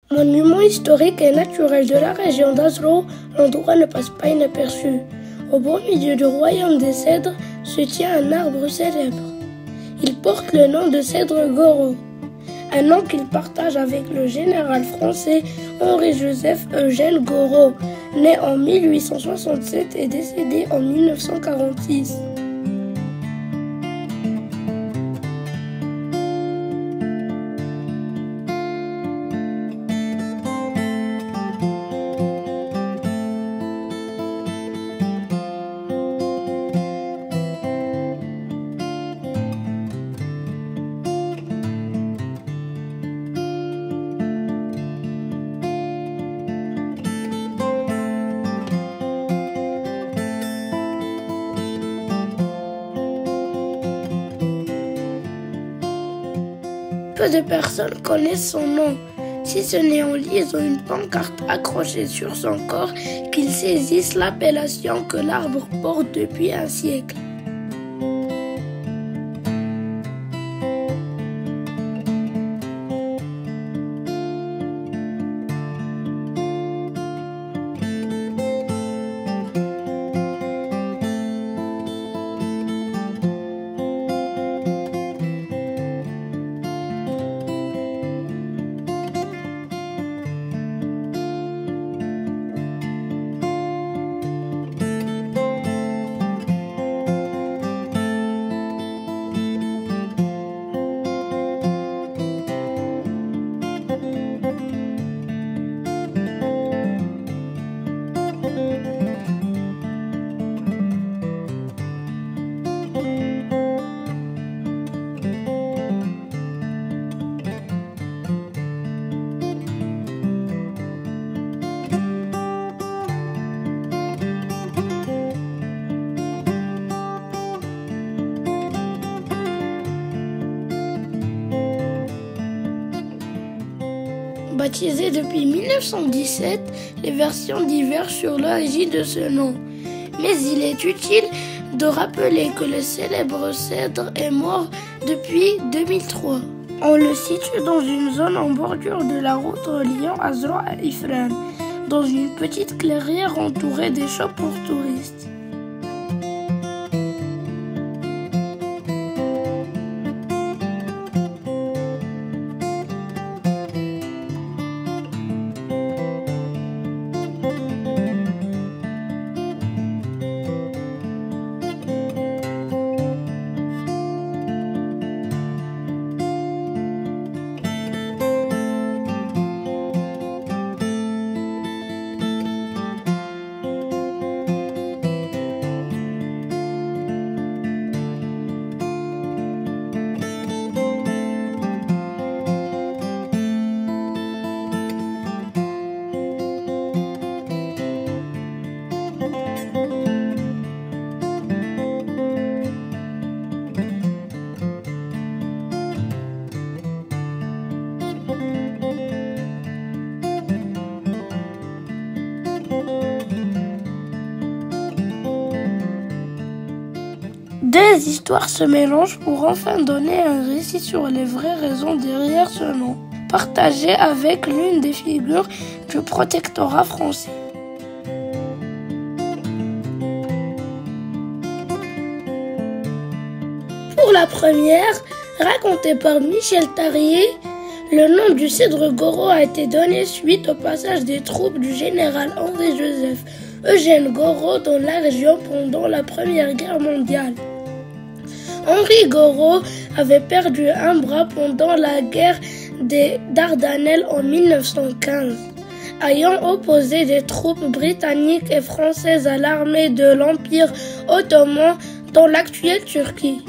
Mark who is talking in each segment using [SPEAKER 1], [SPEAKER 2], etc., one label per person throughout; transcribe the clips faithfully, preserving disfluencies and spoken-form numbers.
[SPEAKER 1] Monument historique et naturel de la région d'Azro, l'endroit ne passe pas inaperçu. Au beau milieu du royaume des cèdres se tient un arbre célèbre. Il porte le nom de cèdre Goro, un nom qu'il partage avec le général français Henri-Joseph Eugène Gouraud, né en mille huit cent soixante-sept et décédé en mille neuf cent quarante-six. Peu de personnes connaissent son nom, si ce n'est en lisant une pancarte accrochée sur son corps qu'ils saisissent l'appellation que l'arbre porte depuis un siècle. Baptisé depuis mille neuf cent dix-sept, les versions divergent sur l'origine de ce nom. Mais il est utile de rappeler que le célèbre cèdre est mort depuis deux mille trois. On le situe dans une zone en bordure de la route reliant Azro à Ifrane, dans une petite clairière entourée des shops pour touristes. Deux histoires se mélangent pour enfin donner un récit sur les vraies raisons derrière ce nom, partagé avec l'une des figures du protectorat français. Pour la première, racontée par Michel Tarier, le nom du cèdre Gouraud a été donné suite au passage des troupes du général Henri-Joseph Eugène Gouraud dans la région pendant la Première Guerre mondiale. Henri Gouraud avait perdu un bras pendant la guerre des Dardanelles en mille neuf cent quinze, ayant opposé des troupes britanniques et françaises à l'armée de l'Empire ottoman dans l'actuelle Turquie.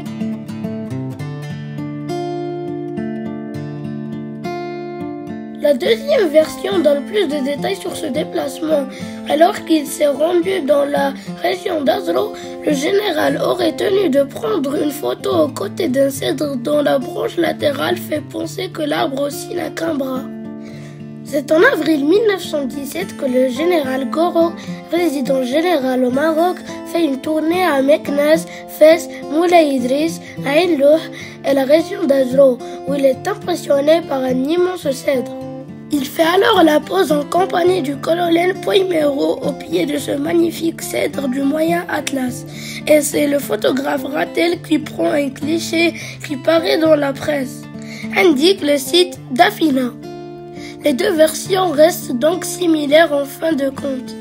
[SPEAKER 1] La La deuxième version donne plus de détails sur ce déplacement. Alors qu'il s'est rendu dans la région d'Azro, le général aurait tenu de prendre une photo aux côtés d'un cèdre dont la branche latérale fait penser que l'arbre aussi n'a qu'un bras. C'est en avril mille neuf cent dix-sept que le général Goro, résident général au Maroc, fait une tournée à Meknès, Fès, Moulay Idriss, Ain Louh et la région d'Azro, où il est impressionné par un immense cèdre. Il fait alors la pause en compagnie du colonel Poimero au pied de ce magnifique cèdre du Moyen Atlas. Et c'est le photographe Rattel qui prend un cliché qui paraît dans la presse, indique le site d'Afina. Les deux versions restent donc similaires en fin de compte.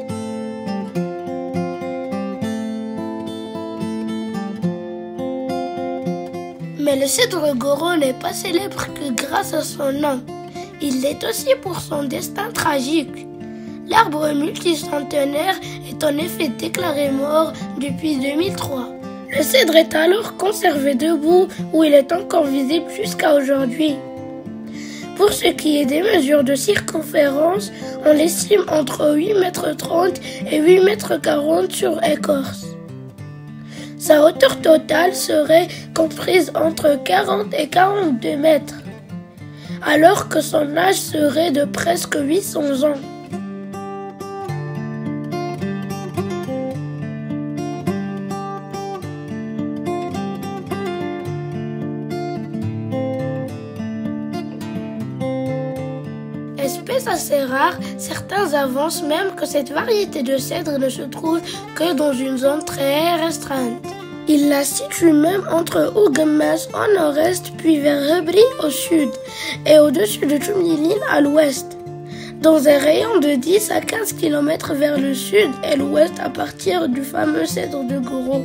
[SPEAKER 1] Mais le cèdre Goro n'est pas célèbre que grâce à son nom. Il l'est aussi pour son destin tragique. L'arbre multicentenaire est en effet déclaré mort depuis deux mille trois. Le cèdre est alors conservé debout où il est encore visible jusqu'à aujourd'hui. Pour ce qui est des mesures de circonférence, on l'estime entre huit mètres trente et huit mètres quarante sur écorce. Sa hauteur totale serait comprise entre quarante et quarante-deux mètres, alors que son âge serait de presque huit cents ans. Espèce assez rare, certains avancent même que cette variété de cèdre ne se trouve que dans une zone très restreinte. Il la situe même entre Ougamès au nord-est puis vers Rebri au sud et au-dessus de Tumlilin à l'ouest, dans un rayon de dix à quinze kilomètres vers le sud et l'ouest à partir du fameux cèdre de Goro.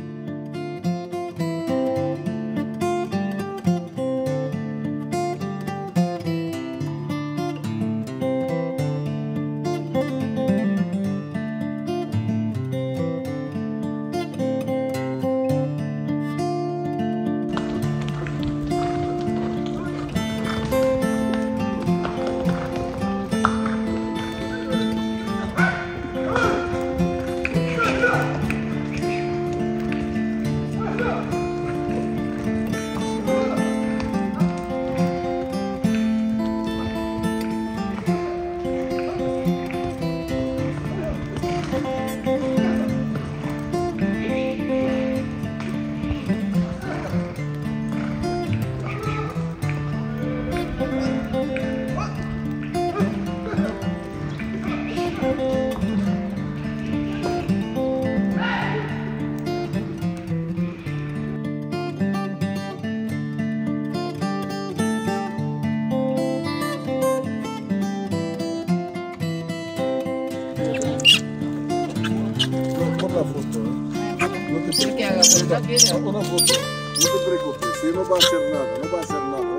[SPEAKER 2] la foto. No te preocupes. Una foto. No te preocupes. Si no va a hacer nada, no va a hacer nada.